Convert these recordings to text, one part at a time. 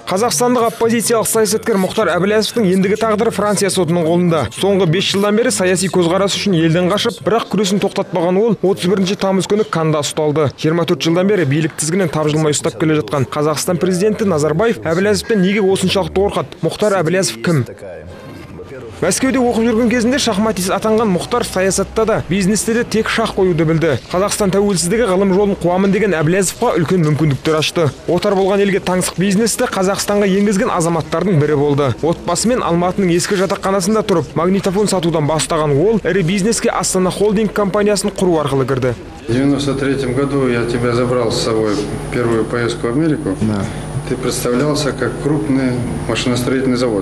Қазақстандық оппозициялық саясаткер Мұхтар Әбіләзовтың ендігі тағдыры Франция сотының қолында. Соңғы 5 жылдан бері саяси көзқарасы үшін елден қашып, бірақ күресін тоқтатпаған ол 31 тамыз күні Канда ұсталды. 24 жылдан бері билік тізгінін тапжылмай ұстап келе жатқан Қазақстан президенті Назарбаев Әбіләзовтен неге осыншалықты қорқады? Мұхтар Әбіләзов кім? Мәскеуде оқып жүрген кезінде шахматист атанған Мұхтар саясатта да, бизнесте де тек шах қоюды білді. Қазақстан тәуелсіздігі ғылым жолын қуамын деген Әбіләзовқа үлкен мүмкіндіктер ашты. Отар болған елге таңсық бизнесті Қазақстанға енгізген азаматтардың бірі болды. Отбасымен Алматының ескі жатақханасында тұрып, магнитофон сатудан бастаған ол ірі бизнеске Астана холдинг компаниясын құру арқылы кірді. В 93 году я тебя забрал с собой в первую поездку в Америку. Да. Ты представлялся как крупный машиностроительный завод.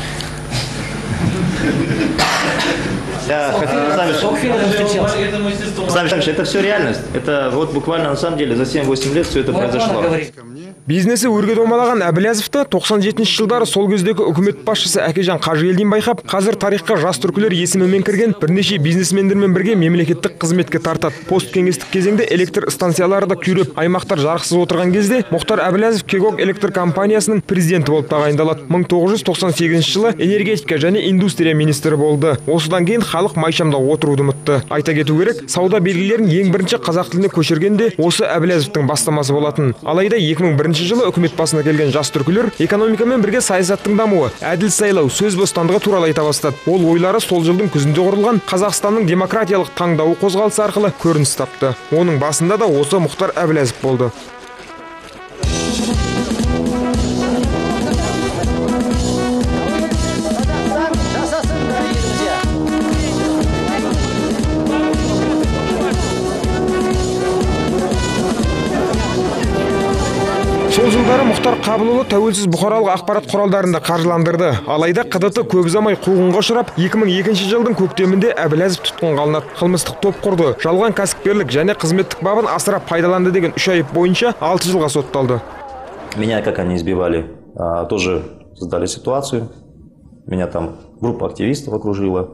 Это все реальность. Это вот буквально на самом деле за 7-8 лет все это произошло. Бизнесі өрге домалаған Әбіләзовті 97 жылдары сол кездегі үкімет басшысы Әкежан Қажыгелдин байқап, қазір тарихқа жас түркілер есімімен кірген бірнеше бизнесмендермен бірге мемлекеттік қызметке тартады. Посткеңестік кезеңде электр станциялары да күйреп, аймақтар жарықсыз отырған кезде Мұхтар Әбіләзов Кегок электр компаниясының президенті болып тағайындалады. 1998 жылы энергетика және индустрия министрі болды. Осыдан кейін халық майшамда отыруды ұмытты. Айта кету керек, сауда белгілерін ең бірінші қазақ тіліне көшіргенде осы Әбіләзовтың бастамасы болатын. Алайда 2001 жылы үкімет басына келген жас түркілер экономикамен бірге саясаттың дамуы, әділ сайлау, сөз бостандығы туралы айта бастады. Ол ойлары сол жылдың күзінде құрылған Қазақстанның демократиялық таңдауы қозғалысы арқылы көрініс тапты. Оның басында да осы Мұхтар Әбіләзов болды. Сол жылдары Мұхтар Қабылұлы тәуелсіз бұқаралық ақпарат құралдарында қаржыландырды. Алайда КДТ көп ұзамай қуғынға ұшырап, 2002 жылдың көктемінде Әбіләзов тұтқынға алынады. Қылмыстық топ құрды. Жалған кәсіпкерлік және қызметтік бабын асыра пайдаланды деген 3 айып бойынша 6 жылға сотталды. Меня, как они избивали, тоже создали ситуацию. Меня там группа активистов окружила.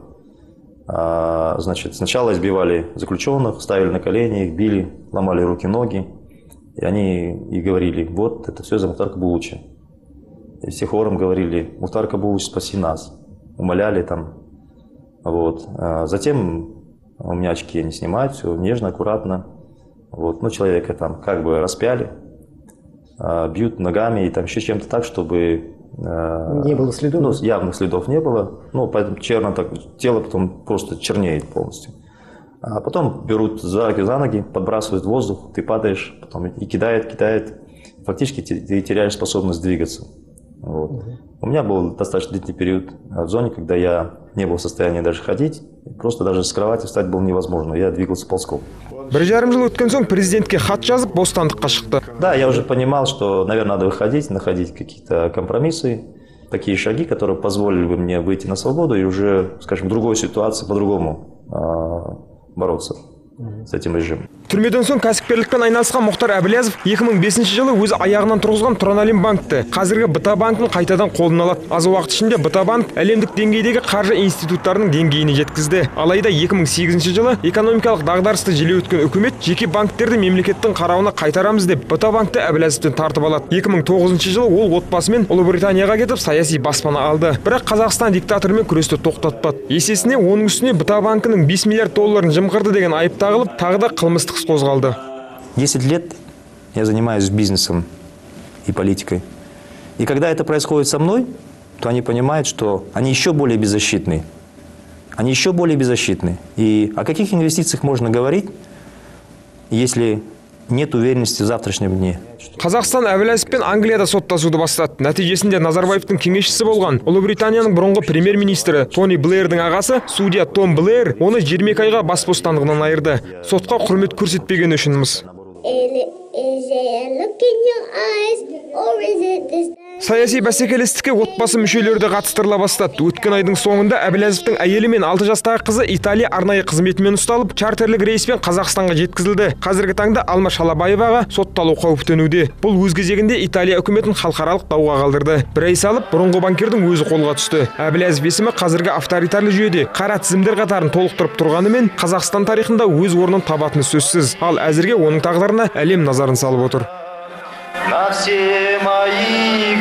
Значит, сначала избивали заключенных, ставили на колени, их били, ломали руки-ноги. И они и говорили, вот это все за Мухтара Кабулыча. И все хором говорили, Мухтар Кабулыч, спаси нас. Умоляли там. Вот. Затем у меня очки они снимают, все нежно, аккуратно. Вот. Ну, человека там как бы распяли, бьют ногами и там еще чем-то так, чтобы... Не было следов? Ну, явных следов не было. Ну, поэтому черно так, тело потом просто чернеет полностью. А потом берут за ноги, подбрасывают в воздух, ты падаешь, потом и кидает. Фактически ты теряешь способность двигаться. Вот. У меня был достаточно длительный период в зоне, когда я не был в состоянии даже ходить. Просто даже с кровати встать было невозможно. Я двигался ползком. Бір жарым жыл өткен соң президентке хат жазып, бостандыққа шықты. Да, я уже понимал, что, наверное, надо выходить, находить какие-то компромиссы, такие шаги, которые позволили бы мне выйти на свободу и уже, скажем, в другой ситуации по-другому бороться с этим режимом. Түрмеден соң кәсіпкерлікпен айналысқан Мұхтар Әбіләзов 2005 жылы өзі аяғынан тұрғызған Тұранәлем банкті, қазіргі БТА банкін қайтадан қолына алады. Аз уақыт ішінде БТА банк әлемдік деңгейдегі қаржы институттарының деңгейіне жеткізді. Алайда 2008 жылы экономикалық дағдарысты желе өткен үкімет жеке банктерді мемлекеттің қарауына қайтарамыз деп БТА банкті Әбіләзовтен тартып алады. 2009 жылы ол отбасымен Ұлыбританияға кетіп саяси баспана алды. Бірақ Қазақстан диктаторымен күресті тоқтатпады. Есесіне оның үстіне БТА банкінің 5 миллиард долларын жымқырды деген айып тағылып, тағы да қылмыстық іс қозғалды. 10 лет я занимаюсь бизнесом и политикой. И когда это происходит со мной, то они понимают, что они еще более беззащитны. Они еще более беззащитны. И о каких инвестициях можно говорить, если нет уверенности в завтрашнем дне? Қазақстан Әбіләзов пен Англияда соттасуды бастады. Нәтижесінде Назарбаевтың кеңесшісі болған Ұлыбританияның бұрынғы премьер-министрі Тони Блэрдің ағасы, судья Том Блэр, оны 22 айға бас бостандығынан айырды. Сотқа құрмет көрсетпегені үшін мыс. Саяси бәсекелестікке отбасы мүшелері де қатыстырыла бастады. Өткен айдың соңында Әбіләзовтың әйелі мен 6 жастағы қызы Италия арнайы қызметімен ұсталып, чартерлік рейспен Қазақстанға жеткізілді. Қазіргі таңда Алма Шалабаеваға сотталу қауіптенуде. Бұл өз кезегінде Италия үкіметін халықаралық дауға қалдырды. Bir ай салып, бұрынғы банкирдің өзі қолға түсті. Әбіләзов есімі қазіргі авторитарлы жүйеде қара тізімдер қатарын толықтырып тұрғанымен, Қазақстан тарихында өз орнын табатыны сөзсіз. Ал әзірге оның тағдырына әлем назарын салып отыр. На все мои